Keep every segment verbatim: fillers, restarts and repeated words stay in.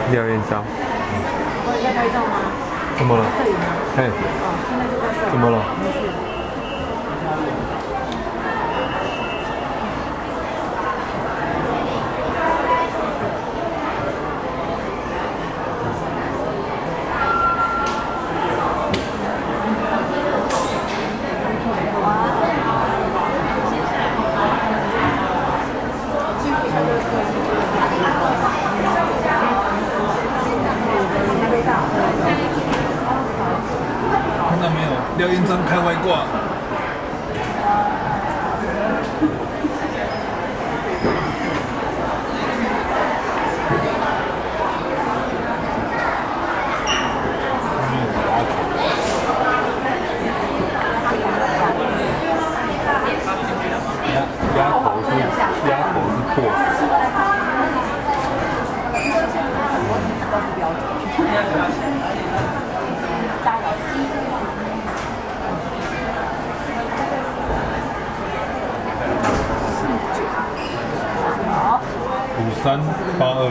廖彦章。 我在拍照吗？ 怎么了？ 摄影吗？ 嘿， 哦，现在就在摄影。 怎么了？ 没事。 看到没有？廖彦章开外挂。 鸭头是鸭头是破。 五三八二。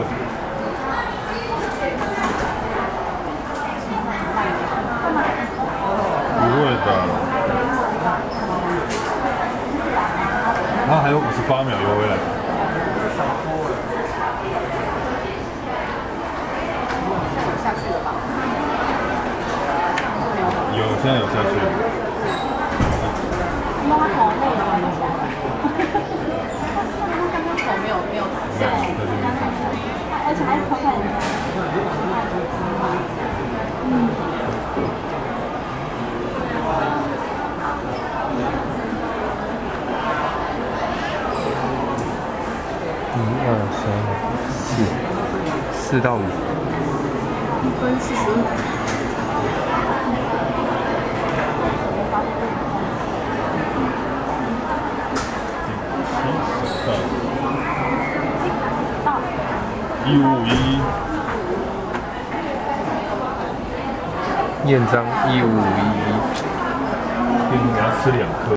不会的。他还有五十八秒游回来。 下去了吧？ 有，现在有下去。 因为他头内了嘛，他刚刚头没有没有没有，在这边。 而且还偷看人家。嗯。 一二三四，四到五。 一分四十五。 一五五一。 彦章一五五一一。 你要吃两颗。